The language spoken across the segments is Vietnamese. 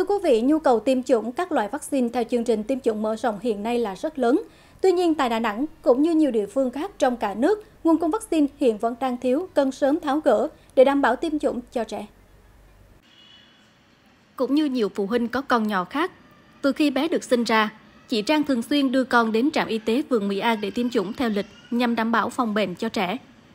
Thưa quý vị, nhu cầu tiêm chủng các loại vaccine theo chương trình tiêm chủng mở rộng hiện nay là rất lớn. Tuy nhiên, tại Đà Nẵng, cũng như nhiều địa phương khác trong cả nước, nguồn cung vaccine hiện vẫn đang thiếu, cần sớm tháo gỡ để đảm bảo tiêm chủng cho trẻ. Cũng như nhiều phụ huynh có con nhỏ khác, từ khi bé được sinh ra, chị Trang thường xuyên đưa con đến trạm y tế phường Mỹ An để tiêm chủng theo lịch nhằm đảm bảo phòng bệnh cho trẻ.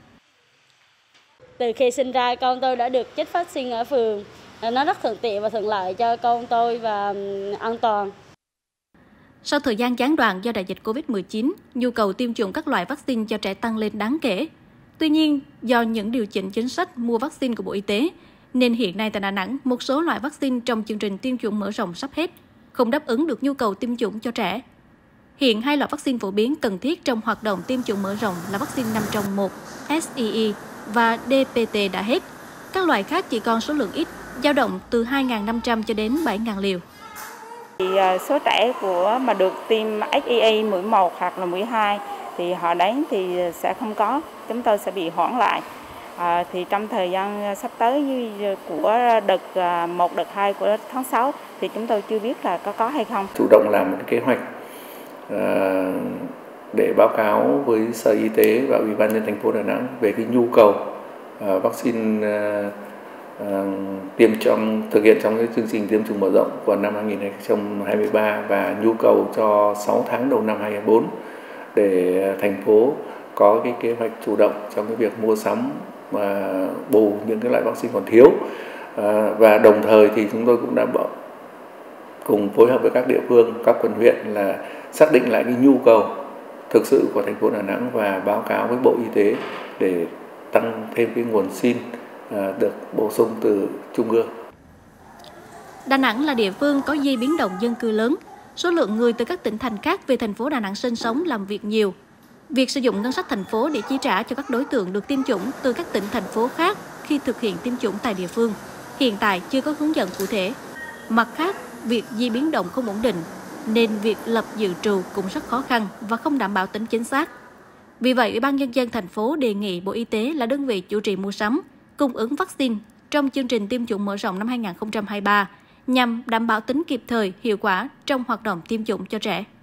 Từ khi sinh ra, con tôi đã được chích vaccine ở phường. Nó rất thuận tiện và thuận lợi cho con tôi và an toàn. Sau thời gian gián đoạn do đại dịch Covid-19, nhu cầu tiêm chủng các loại vaccine cho trẻ tăng lên đáng kể. Tuy nhiên, do những điều chỉnh chính sách mua vaccine của Bộ Y tế, nên hiện nay tại Đà Nẵng, một số loại vaccine trong chương trình tiêm chủng mở rộng sắp hết, không đáp ứng được nhu cầu tiêm chủng cho trẻ. Hiện hai loại vaccine phổ biến cần thiết trong hoạt động tiêm chủng mở rộng là vaccine 5 trong 1, SIE và DPT đã hết. Các loại khác chỉ còn số lượng ít, dao động từ 2.500 cho đến 7.000 liều. Số trẻ mà được tiêm SIE mũi 1 hoặc là mũi 2 thì họ đến thì sẽ không có, chúng tôi sẽ bị hoãn lại. Thì trong thời gian sắp tới của đợt 1, đợt 2 của tháng 6 thì chúng tôi chưa biết là có hay không. Chủ động làm một kế hoạch để báo cáo với Sở Y tế và Ủy ban nhân dân thành phố Đà Nẵng về cái nhu cầu vaccine thực hiện trong cái chương trình tiêm chủng mở rộng của năm 2023 và nhu cầu cho 6 tháng đầu năm 2024 để thành phố có cái kế hoạch chủ động trong cái việc mua sắm và bù những cái loại vaccine còn thiếu. Và đồng thời thì chúng tôi cũng đã cùng phối hợp với các địa phương, các quận huyện là xác định lại cái nhu cầu thực sự của thành phố Đà Nẵng và báo cáo với Bộ Y tế để tăng thêm cái nguồn xin được bổ sung từ Trung ương. Đà Nẵng là địa phương có di biến động dân cư lớn, số lượng người từ các tỉnh thành khác về thành phố Đà Nẵng sinh sống làm việc nhiều. Việc sử dụng ngân sách thành phố để chi trả cho các đối tượng được tiêm chủng từ các tỉnh thành phố khác khi thực hiện tiêm chủng tại địa phương hiện tại chưa có hướng dẫn cụ thể. Mặt khác, việc di biến động không ổn định nên việc lập dự trù cũng rất khó khăn và không đảm bảo tính chính xác. Vì vậy, Ủy ban nhân dân thành phố đề nghị Bộ Y tế là đơn vị chủ trì mua sắm, cung ứng vaccine trong chương trình tiêm chủng mở rộng năm 2023 nhằm đảm bảo tính kịp thời, hiệu quả trong hoạt động tiêm chủng cho trẻ.